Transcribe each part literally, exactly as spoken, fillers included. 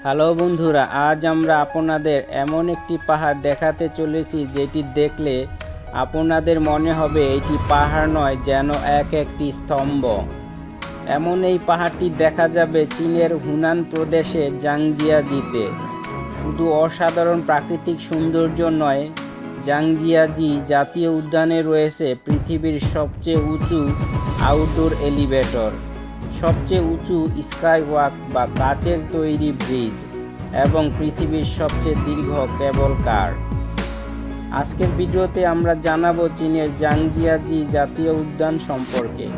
Hello বন্ধুরা, আজ আমরা আপনাদের এমন একটি পাহাড় দেখাতে চলেছি যেটি দেখলে আপনাদের মনে হবে এটি পাহাড় নয়, যেন এক একটি স্তম্ভ। এমন এই পাহাড়টি দেখা যাবে চীনের হুনান প্রদেশে জাংজিয়াজিতে। শুধু অসাধারণ প্রাকৃতিক সৌন্দর্য নয়, জাংজিয়াজি জাতীয় উদ্যানে রয়েছে পৃথিবীর সবচেয়ে উঁচু আউটডোর এলিভেটর, সবচেয়ে উঁচু স্কাই ওয়াক বা কাচের তৈরি ব্রিজ এবং পৃথিবীর সবচেয়ে দীর্ঘ কেবল কার। আজকের ভিডিওতে আমরা জানাবো চীনের জাংজিয়াজি জাতীয় উদ্যান সম্পর্কে।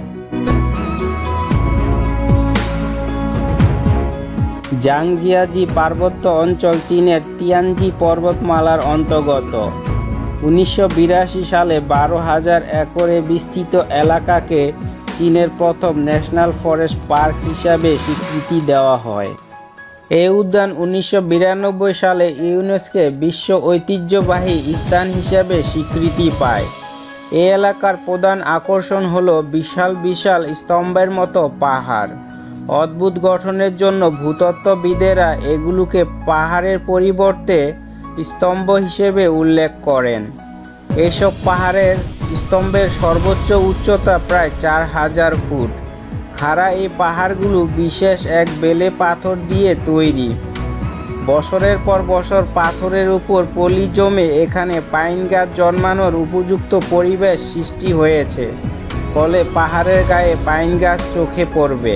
জাংজিয়াজি পার্বত্য অঞ্চল চীনের তিয়ানজি পর্বতমালার অন্তর্গত। উনিশশো বিরাশি সালে বারো হাজার একরে বিস্তৃত এলাকাকে চীনের প্রথম ন্যাশনাল ফরেস্ট পার্ক হিসাবে স্বীকৃতি দেওয়া হয়। এই উদ্যান উনিশশো বিরানব্বই সালে ইউনেস্কো বিশ্ব ঐতিহ্যবাহী স্থান হিসাবে স্বীকৃতি পায়। এই এলাকার প্রধান আকর্ষণ হলো বিশাল বিশাল স্তম্ভের মতো পাহাড়। অদ্ভুত গঠনের জন্য ভূতত্ত্ববিদেরা এগুলোকে পাহাড়ের পরিবর্তে স্তম্ভ হিসেবে উল্লেখ করেন। এসব পাহাড়ের স্তম্ভের সর্বোচ্চ উচ্চতা প্রায় চার হাজার ফুট। খাড়া এই পাহাড়গুলো বিশেষ এক বেলে পাথর দিয়ে তৈরি। বছরের পর বছর পাথরের উপর পলি জমে এখানে পাইন গাছ জন্মানোর উপযুক্ত পরিবেশ সৃষ্টি হয়েছে, ফলে পাহাড়ের গায়ে পাইন গাছ চোখে পড়বে।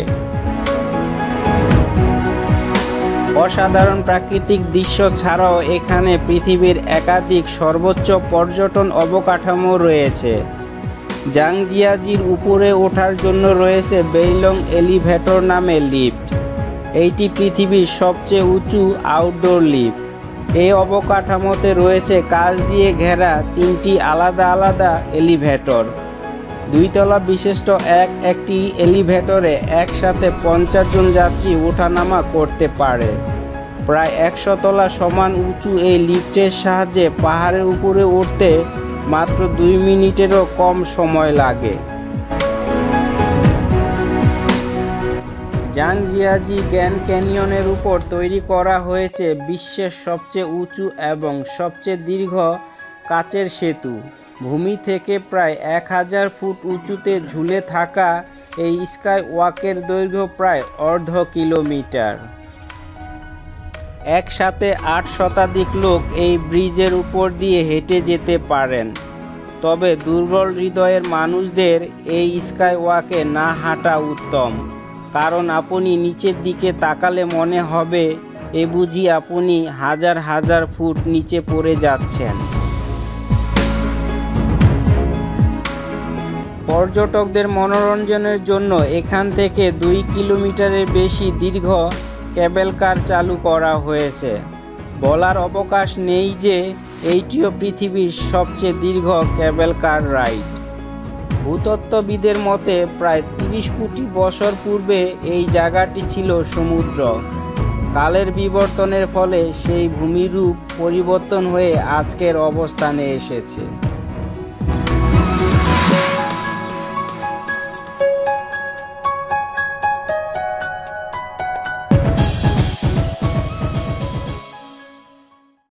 অসাধারণ প্রাকৃতিক দৃশ্য ছাড়াও এখানে পৃথিবীর একাধিক সর্বোচ্চ পর্যটন অবকাঠামো রয়েছে। জাংজিয়াজির উপরে ওঠার জন্য রয়েছে বেইলং এলিভেটর নামে লিফট। এইটি পৃথিবীর সবচেয়ে উঁচু আউটডোর লিফট। এই অবকাঠামোতে রয়েছে কাঁচ দিয়ে ঘেরা তিনটি আলাদা আলাদা এলিভেটর। দুইতলা বিশিষ্ট এক একটি এলিভেটরে একসাথে পঞ্চাশ জন যাত্রী ওঠানামা করতে পারে। প্রায় একশো তলা সমান উঁচু এই লিফটের সাহায্যে পাহাড়ের উপরে উঠতে মাত্র দুই মিনিটেরও কম সময় লাগে। জাংজিয়াজি গ্র্যান্ড ক্যানিয়নের উপর তৈরি করা হয়েছে বিশ্বের সবচেয়ে উঁচু এবং সবচেয়ে দীর্ঘ কাচের সেতু। ভূমি থেকে প্রায় এক হাজার ফুট উঁচুতে ঝুলে থাকা এই স্কাই ওয়াকের দৈর্ঘ্য প্রায় অর্ধ কিলোমিটার। একসাথে আট শতাধিক লোক এই ব্রিজের উপর দিয়ে হেঁটে যেতে পারেন। তবে দুর্বল হৃদয়ের মানুষদের এই স্কাই ওয়াকে না হাঁটা উত্তম, কারণ আপনি নিচের দিকে তাকালে মনে হবে এ বুঝি আপনি হাজার হাজার ফুট নিচে পড়ে যাচ্ছেন। পর্যটকদের মনোরঞ্জনের জন্য এখান থেকে দুই কিলোমিটারের বেশি দীর্ঘ কেবল কার চালু করা হয়েছে। বলার অবকাশ নেই যে এইটিও পৃথিবীর সবচেয়ে দীর্ঘ কেবল কার রাইড। ভূতত্ত্ববিদের মতে প্রায় তিরিশ কোটি বছর পূর্বে এই জায়গাটি ছিল সমুদ্র। কালের বিবর্তনের ফলে সেই ভূমিরূপ পরিবর্তন হয়ে আজকের অবস্থানে এসেছে।